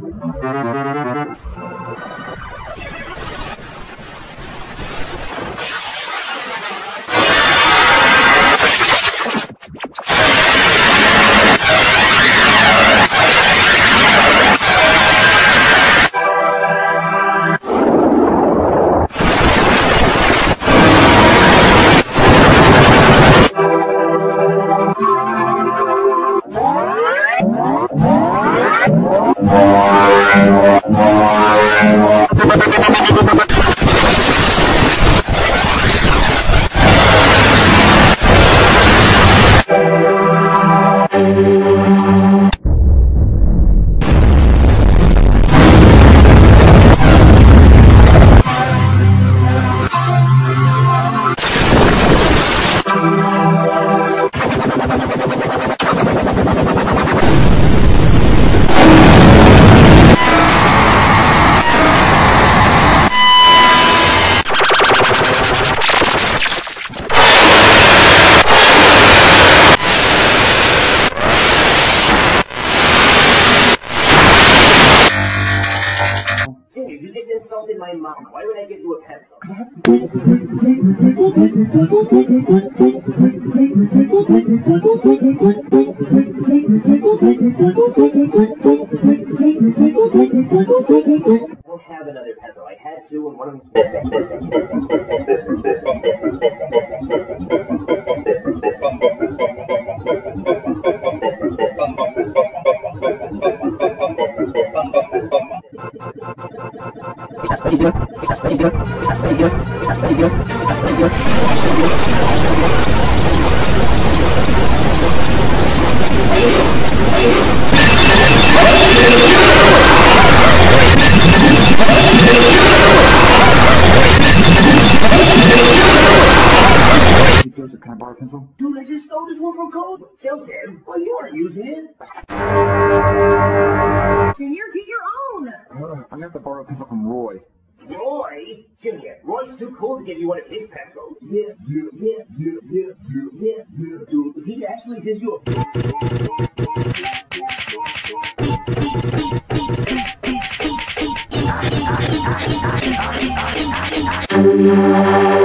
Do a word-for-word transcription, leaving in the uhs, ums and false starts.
My mom. Why would I give you a pencil? We'll have another pencil. I had two and one of them's Can I borrow a pencil? Dude, I just stole this one from Code. Killed him. Well, you aren't using it. Junior, get your own. Uh, I'm gonna have to borrow a pencil from Roy. Roy? Junior, Roy's too cool to give you one of his pencils. Yeah, yeah, yeah, yeah, yeah, yeah, yeah, yeah. Dude, if he actually gives you a...